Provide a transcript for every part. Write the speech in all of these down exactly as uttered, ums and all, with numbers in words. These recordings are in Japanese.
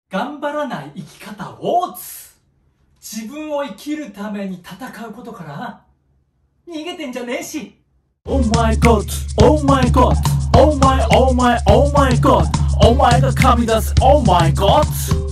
頑張らない生き方を自分を生きるために戦うことから逃げてんじゃねえし。 Oh my god, oh my god, oh my, oh my, oh my god, お前が神出す Oh my god。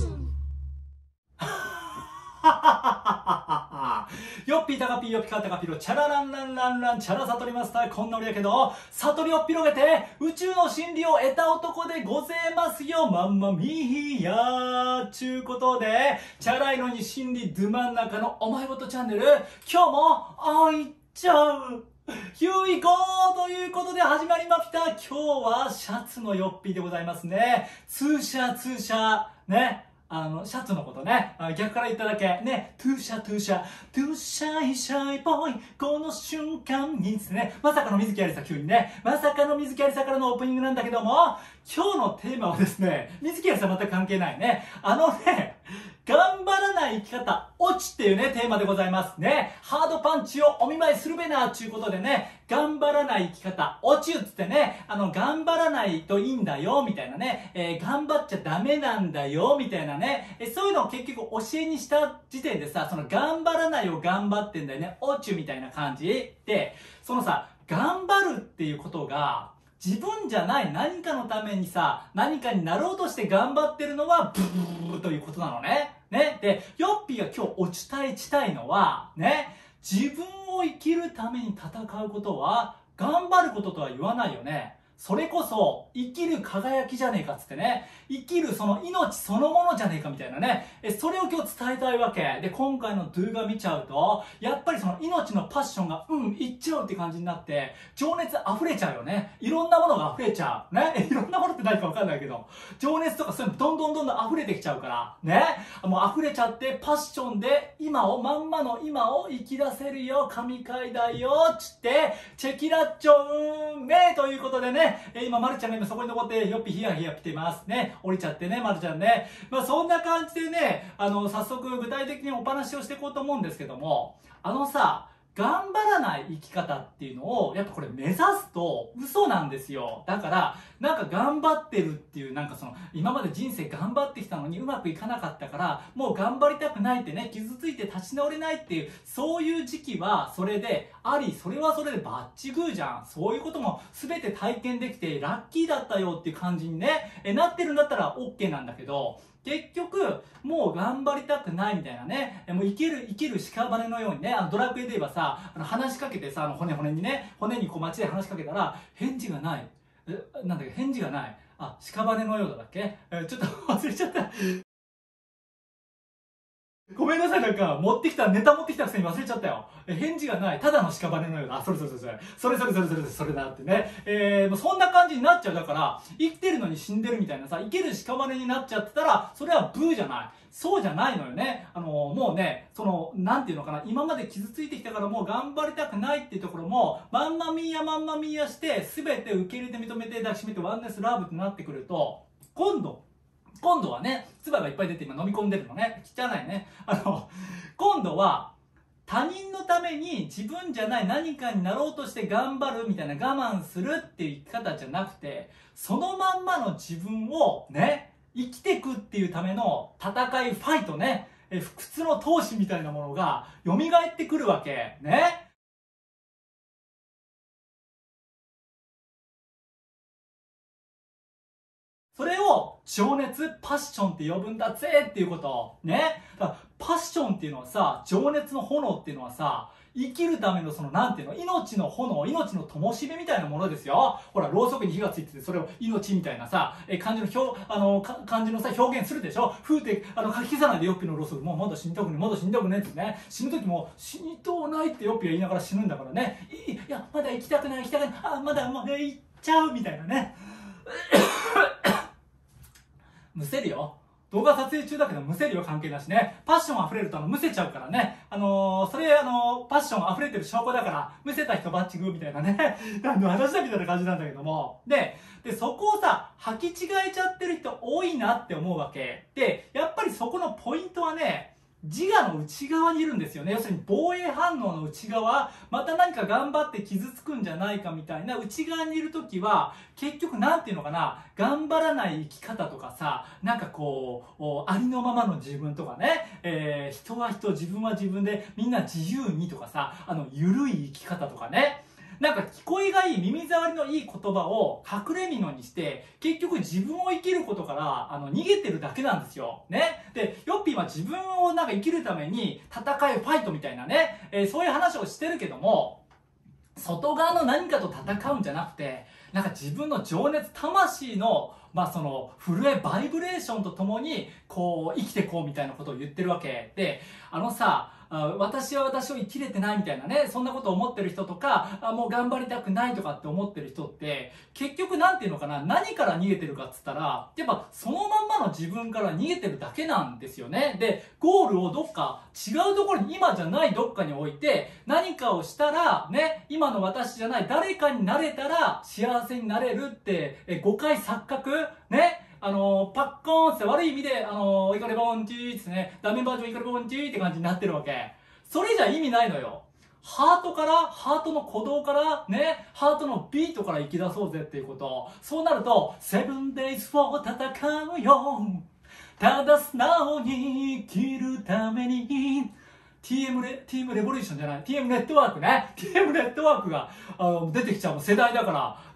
よっぴーたかぴーよっぴかたかぴろチャラランランランランチャラ悟りマスターこんな俺やけど悟りを広げて宇宙の真理を得た男でごぜますよマンマミーヤーちゅうことでチャラいのに真理ど真ん中のお前ごとチャンネル今日もあいっちゃうヒューイゴーということで始まりました。今日はシャツのよっぴーでございますね。通社通社ねあの、シャツのことね。逆から言っただけ。ね。トゥーシャトゥーシャ。トゥーシャイシャイボーイ。この瞬間にですね。まさかの水木有沙急にね。まさかの水木有沙からのオープニングなんだけども、今日のテーマはですね、水木有沙全く関係ないね。あのね、頑張らない生き方、落ちっていうね、テーマでございますね。ハードパンチをお見舞いするべな、ちゅうことでね、頑張らない生き方、落ちうつってね、あの、頑張らないといいんだよ、みたいなね、えー、頑張っちゃダメなんだよ、みたいなね、えー、そういうのを結局教えにした時点でさ、その頑張らないを頑張ってんだよね、落ちみたいな感じで、そのさ、頑張るっていうことが、自分じゃない何かのためにさ、何かになろうとして頑張ってるのは、ブーブーということなのね。ね。で、ヨッピーが今日お伝えしたいのは、ね、自分を生きるために戦うことは、頑張ることとは言わないよね。それこそ、生きる輝きじゃねえかっつってね。生きるその命そのものじゃねえかみたいなね。え、それを今日伝えたいわけ。で、今回のドゥーが見ちゃうと、やっぱりその命のパッションが、うん、いっちゃうって感じになって、情熱溢れちゃうよね。いろんなものが溢れちゃう。ね。いろんなものって何かわかんないけど、情熱とかそういうのどんどんどんどん溢れてきちゃうから。ね。もう溢れちゃって、パッションで今を、まんまの今を生き出せるよ、神回だよ、つって、チェキラッチョーンめーということでね、えー、今、まるちゃんが今そこに残って、よっぴヒヤヒヤ来てますね。降りちゃってね、まるちゃんね。まあ、そんな感じでね、あの、早速具体的にお話をしていこうと思うんですけども、あのさ、頑張らない生き方っていうのを、やっぱこれ目指すと嘘なんですよ。だから、なんか頑張ってるっていう、なんかその、今まで人生頑張ってきたのにうまくいかなかったから、もう頑張りたくないってね、傷ついて立ち直れないっていう、そういう時期はそれであり、それはそれでバッチグーじゃん。そういうことも全て体験できて、ラッキーだったよっていう感じにね、えなってるんだったら OK なんだけど、結局、もう頑張りたくないみたいなね、もう生きる、生きる屍のようにね、あのドラクエで言えばさ、あの話しかけてさ、あの骨骨にね、骨にこう街で話しかけたら、返事がない。え、なんだっけ、返事がない。あ、屍のようだだっけえ、ちょっと忘れちゃった。ごめんなさい、なんか、持ってきた、ネタ持ってきたくせに忘れちゃったよ。え、返事がない。ただの屍のようだ。あ、それそれそれそれ。それそれそれそれそれだってね。えー、もうそんな感じになっちゃう。だから、生きてるのに死んでるみたいなさ、生きる屍になっちゃってたら、それはブーじゃない。そうじゃないのよね。あの、もうね、その、なんていうのかな、今まで傷ついてきたからもう頑張りたくないっていうところも、まんまみーやまんまみーやして、すべて受け入れて認めて抱きしめてワンネスラブってなってくると、今度、今度はね、唾がいっぱい出て今飲み込んでるのね。汚いね。あの、今度は、他人のために自分じゃない何かになろうとして頑張るみたいな我慢するっていう生き方じゃなくて、そのまんまの自分をね、生きていくっていうための戦い、ファイトね、え不屈の闘志みたいなものが蘇ってくるわけ。ね。それを情熱、パッションって呼ぶんだぜっていうこと。ね。だからパッションっていうのはさ、情熱の炎っていうのはさ、生きるためのそのなんていうの、命の炎、命の灯火みたいなものですよ。ほら、ろうそくに火がついてて、それを命みたいなさ、え、漢字の表、あの、漢字のさ、表現するでしょ。ふうって、あの、書き消さないでよっぴのろうそく、もうまだ死にたくね、まだ死にたくねってね。死ぬ時も、死にとうないってよっぴが言いながら死ぬんだからね。い、いや、まだ生きたくない、生きたくない、あ、まだもうね、行っちゃうみたいなね。むせるよ。動画撮影中だけどむせるよ、関係なしね。パッション溢れるとあのむせちゃうからね。あのー、それあのー、パッション溢れてる証拠だから、むせた人バッチグーみたいなね。あの話だみたいな感じなんだけども。で、で、そこをさ、履き違えちゃってる人多いなって思うわけ。で、やっぱりそこのポイントはね、 自我の内側にいるんですよね。要するに防衛反応の内側、また何か頑張って傷つくんじゃないかみたいな内側にいるときは、結局なんていうのかな、頑張らない生き方とかさ、なんかこう、ありのままの自分とかね、えー、人は人、自分は自分でみんな自由にとかさ、あの、ゆるい生き方とかね、なんか聞こえがいい、耳障りのいい言葉を隠れ蓑にして、結局自分を生きることから、あの、逃げてるだけなんですよ。ね。で、ヨッピーは自分をなんか生きるために、戦い、ファイトみたいなね、えー、そういう話をしてるけども、外側の何かと戦うんじゃなくて、なんか自分の情熱、魂の、まあその、震え、バイブレーションとともに、こう、生きてこうみたいなことを言ってるわけで、あのさ、あ私は私を生きれてないみたいなね、そんなことを思ってる人とか、あもう頑張りたくないとかって思ってる人って、結局なんていうのかな、何から逃げてるかっつったら、やっぱそのまんまの自分から逃げてるだけなんですよね。で、ゴールをどっか違うところに、今じゃないどっかに置いて、何かをしたら、ね、今の私じゃない誰かになれたら幸せになれるって、え誤解錯覚ね、あのー、パッコーンって悪い意味で、あのー、イカレボンチーってね、ダメバージョンイカレボンチーって感じになってるわけ。それじゃ意味ないのよ。ハートから、ハートの鼓動から、ね、ハートのビートから生き出そうぜっていうこと。そうなると、セブンデイズフォー戦うよ。ただ素直に生きるために。ティーエム レ、ティーエム レボリューションじゃない、ティーエム ネットワークね。ティーエム ネットワークが、あの、出てきちゃうもう世代だから、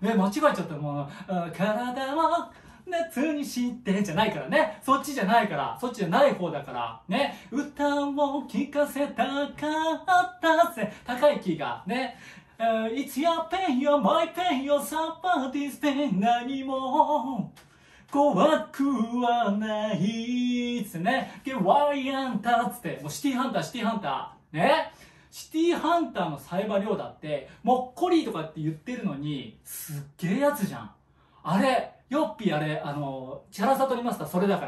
ね、間違えちゃったもう、体は、夏にしてじゃないからね。そっちじゃないから。そっちじゃない方だから。ね。歌を聴かせたかったぜ。高いキーが。ね。Uh, It's your pain, your my pain, your somebody's pain. 何も怖くはないつってね。ワイアンターつって。もうシティハンター、シティハンター。ね。シティハンターのサイバリョウだって、もっこりとかって言ってるのに、すっげえやつじゃん。あれ、ヨッピーあれ、あの、チャラサトリマスターそれだから。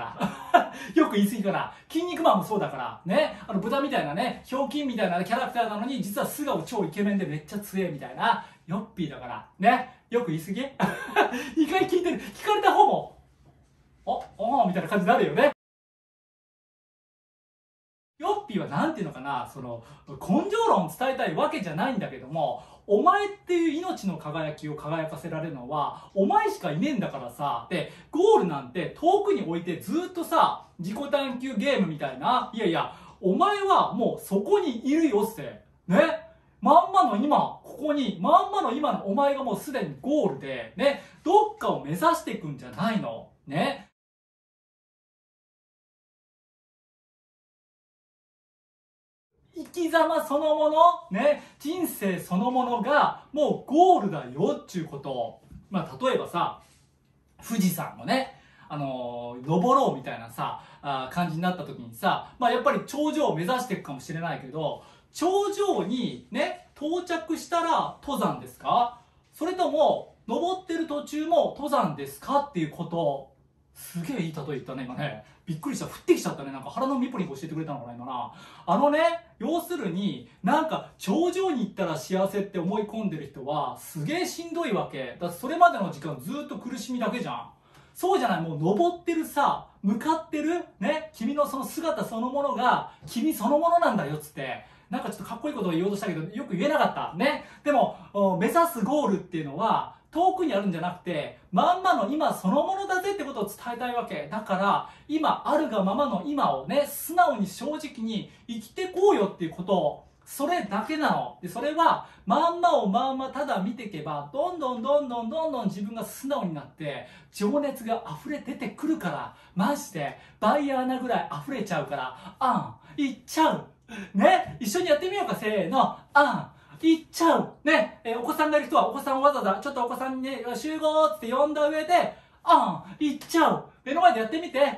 よく言い過ぎかな。筋肉マンもそうだから。ね。あの、豚みたいなね、ひょうきんみたいなキャラクターなのに、実は素顔超イケメンでめっちゃ強いみたいな。ヨッピーだから。ね。よく言い過ぎ意外聞いてる。聞かれた方も、お、おーみたいな感じになるよね。ヨッピーはなんていうのかな、その、根性論を伝えたいわけじゃないんだけども、お前っていう命の輝きを輝かせられるのは、お前しかいねえんだからさ、で、ゴールなんて遠くに置いてずっとさ、自己探求ゲームみたいな、いやいや、お前はもうそこにいるよって、ね。まんまの今、ここに、まんまの今のお前がもうすでにゴールで、ね、どっかを目指していくんじゃないの。ね。生き様そのもの、ね、人生そのものがもうゴールだよっていうことを、まあ例えばさ、富士山をね、あのー、登ろうみたいなさ、あ感じになった時にさ、まあやっぱり頂上を目指していくかもしれないけど、頂上にね、到着したら登山ですか？それとも、登ってる途中も登山ですかっていうことを、すげえいい例え言ったね、今ね。びっくりした。降ってきちゃったね。なんか腹のミポリン教えてくれたのかな、今な。あのね、要するに、なんか、頂上に行ったら幸せって思い込んでる人は、すげえしんどいわけ。だってそれまでの時間ずっと苦しみだけじゃん。そうじゃない、もう登ってるさ、向かってる、ね、君のその姿そのものが、君そのものなんだよ、つって。なんかちょっとかっこいいことを言おうとしたけど、よく言えなかった。ね。でも、目指すゴールっていうのは、遠くにあるんじゃなくて、まんまの今そのものだぜってことを伝えたいわけ。だから、今あるがままの今をね、素直に正直に生きてこうよっていうことを、それだけなの。で、それは、まんまをまんまただ見ていけば、どんどんどんどんどんどん自分が素直になって、情熱が溢れ出てくるから、マジで、バイヤーなぐらい溢れちゃうから、あん、いっちゃう。ね、一緒にやってみようか、せーの、あん。行っちゃう。ね、えー、お子さんがいる人はお子さんをわざわざ、ちょっとお子さんにね、集合って呼んだ上で、あん、行っちゃう。目の前でやってみて。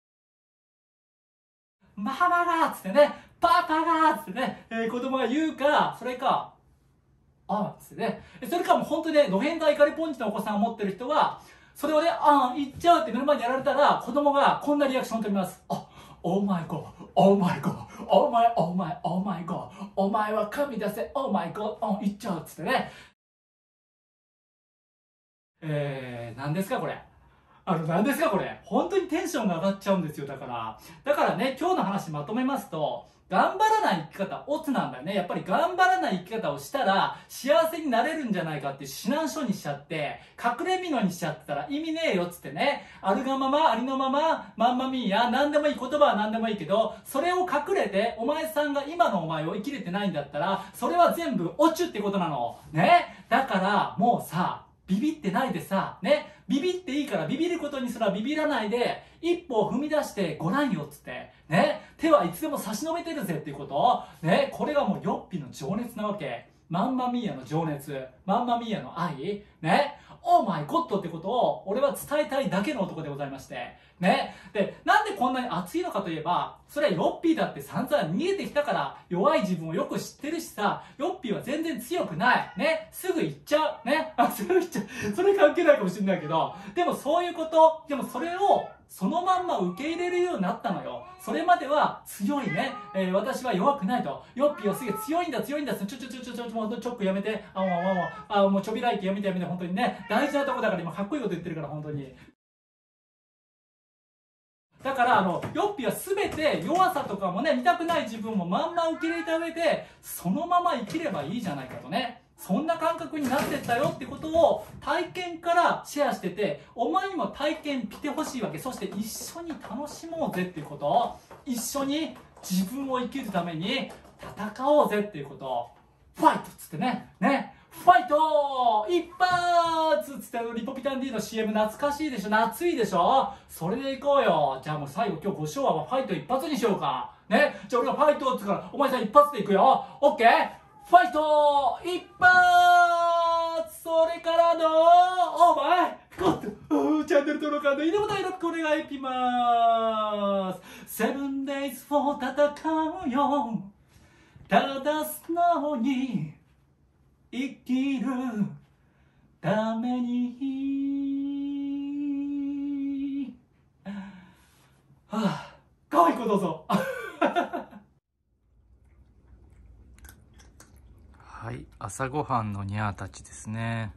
ママがーつってね、パパがーつってね、えー、子供が言うか、それか、あんつってね。それかもう本当にね、ド変態怒りポンチのお子さんを持ってる人は、それをね、あん、行っちゃうって目の前でやられたら、子供がこんなリアクションを取ります。あ、オーマイゴー、オーマイゴー、オーマイ、オーマイ、オーマイゴー、お前は神出せ、オーマイゴー、うん、行っちゃうっつってね。えー、何ですかこれ。 あの、何ですかこれ。本当にテンションが上がっちゃうんですよ。だから。だからね、今日の話まとめますと、頑張らない生き方、オツなんだよね。やっぱり頑張らない生き方をしたら、幸せになれるんじゃないかっていう指南書にしちゃって、隠れ蓑にしちゃってたら意味ねえよっつってね。あるがまま、ありのまま、まんまみーや、なんでもいい、言葉はなんでもいいけど、それを隠れて、お前さんが今のお前を生きれてないんだったら、それは全部オチュってことなの。ね。だから、もうさ、ビビってないでさ、ね。ビビっていいからビビることにすらビビらないで、一歩を踏み出してごらんよっつって、ね。手はいつでも差し伸べてるぜっていうこと。ね。これがもうヨッピの情熱なわけ。マンマミーヤの情熱。マンマミーヤの愛。ね。オーマイゴッドってことを俺は伝えたいだけの男でございまして。ね。で、なんでこんなに熱いのかといえば、それはヨッピーだって散々逃げてきたから弱い自分をよく知ってるしさ、ヨッピーは全然強くない。ね。すぐ行っちゃう。ね。あ、すぐ行っちゃう。それ関係ないかもしれないけど、でもそういうこと、でもそれをそのまんま受け入れるようになったのよ。それまでは強いね。えー、私は弱くないと。ヨッピーはすげえ強いんだ強いんだ。ちょちょちょちょちょ、もうちょっとやめて。あ、もうもうもう、あ、もうちょびらいきやめてやめて、本当にね。大事なとこだから今かっこいいこと言ってるから本当に。だから、あの、ヨッピーはすべて弱さとかもね、見たくない自分もまんま受け入れた上で、そのまま生きればいいじゃないかとね。そんな感覚になってったよってことを体験からシェアしてて、お前にも体験来てほしいわけ。そして一緒に楽しもうぜっていうこと。一緒に自分を生きるために戦おうぜっていうこと。ファイトっつってね。ね。ファイト一発つってリポピタン D の シーエム 懐かしいでしょ、夏いでしょ。それでいこうよ。じゃあもう最後今日ご唱和はファイト一発にしようかね。じゃあ俺がファイトっつうからお前さん一発でいくよ。オッケーファイト一発。それからのオーマイゴッドチャンネル登録いいねボタンよろしくお願いします。セブンデイズフォー戦うよ。ただ素直に生きるために。はあ、かわいい子どうぞ。 はい、朝ごはんのニャーたちですね。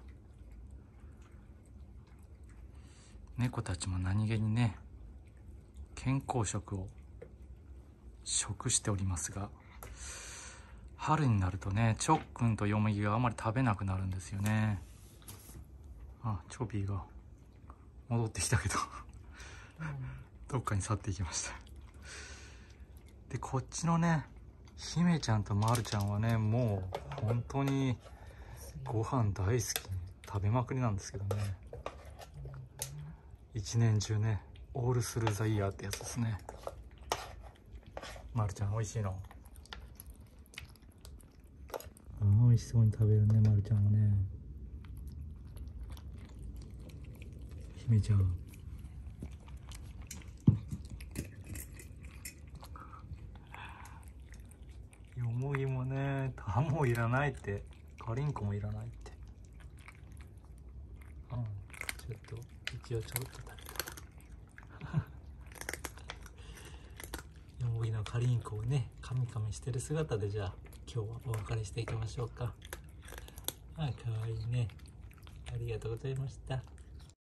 猫たちも何気にね、健康食を食しておりますが、春になるとね、チョックンとヨモギがあまり食べなくなるんですよね。あ、チョビーが戻ってきたけどどっかに去っていきました。で、こっちのね、姫ちゃんとまるちゃんはね、もう本当にご飯大好き、食べまくりなんですけどね。一年中ね、オールスルーザイヤーってやつですね。まるちゃん美味しいの？あ、美味しそうに食べるね、まるちゃんはね。姫ちゃん。よもぎもね、タもいらないって、かりんこもいらないって。うん、ちょっと、一応ちょろっと食べた。よもぎのかりんこをね、カミカミしてる姿で、じゃあ、今日はお別れしていきましょうか。あ、かわいいね。ありがとうございました。